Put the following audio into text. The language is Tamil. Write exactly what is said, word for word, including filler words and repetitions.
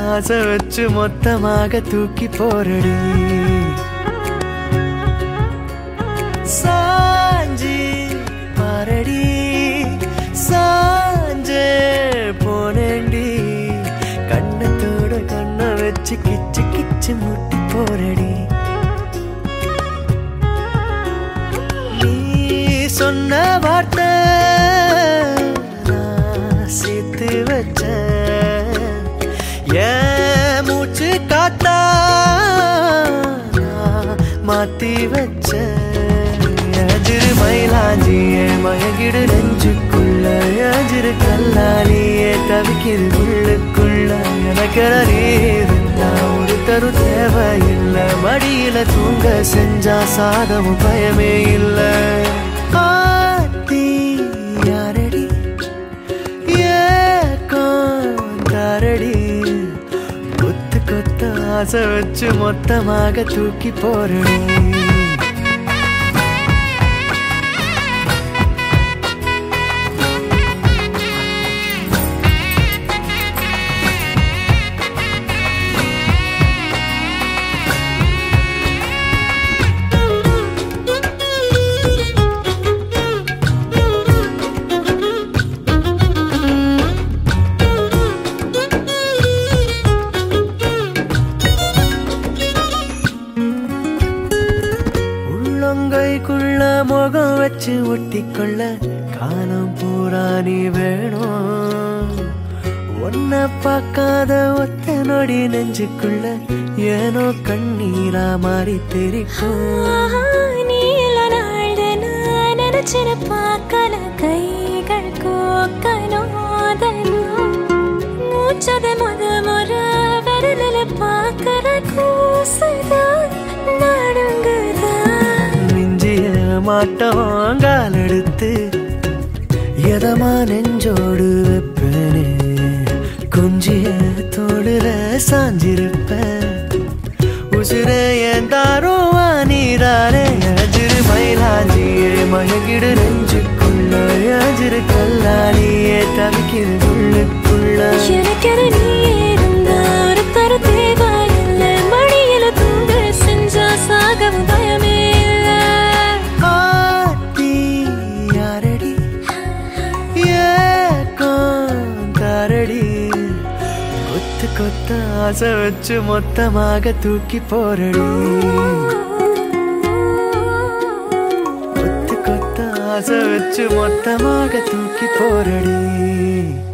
ஆசை வச்சு மொத்தமாக தூக்கி போரடி சாஞ்சி பாரடி சாஞ்சே போனேண்டி கண்ணத்தோட கண்ணை வச்சு கிச்சு கிச்சு முட்டி போரடி நீ சொன்ன வார்த்தை நான் சேர்த்து வச்ச ஏன் மூச்சு காத்தா நான் மாத்தி வச்ச அஜிரு மயிலாஞ்சியே மயங்கிடு நெஞ்சுக்குள்ள அஜிரு கல்லாலியே தவிக்கிது உள்ளுக்குள்ள எனக்கென நீ இருந்தா ஒரு தரு தேவையில்லை மடியில தூங்க செஞ்சா சாதமும் பயமே இல்லை ஆத்தி யாரடி ஏக்காரடி கொத்து கொத்த ஆசை வச்சு மொத்தமாக தூக்கி போறடி கைக்குள்ள முகம் வச்சு ஒட்டிக்கொள்ள காலம் பூரா நீ வேணும் ஒன்ன பார்க்காத ஒத்த நொடி நெஞ்சுக்குள்ள ஏனோ கண்ணீரா மாறி தெரிக்கும் நீல நாள் நினைச்சின பார்க்கல கைகள் கோக்கனோதனும் மூச்சத முத முற விரலில பார்க்கற கூசுதான் நடுங்குதா மாட்டோங்கால் எடுத்து எதமா நெஞ்சோடு வைப்பனே கொஞ்சிய தோடுல சாஞ்சிருப்ப உசுர ஏன் தாரோ நீரானே அஜிரு மயிலாஞ்சியே மயங்கிடு நெஞ்சுக்குள்ள அஜிரு கல்லாலியே தவிக்கிது உள்ளுக்குள்ள எனக்கென நீ இருந்தா ஒரு தரு தேவையில்லை மடியில தூங்க செஞ்சா சாகவும் பயமே கொத்த ஆசை வச்சு மொத்தமாக தூக்கி போரடி கொத்து கொத்த ஆசை வச்சு மொத்தமாக தூக்கி போரடி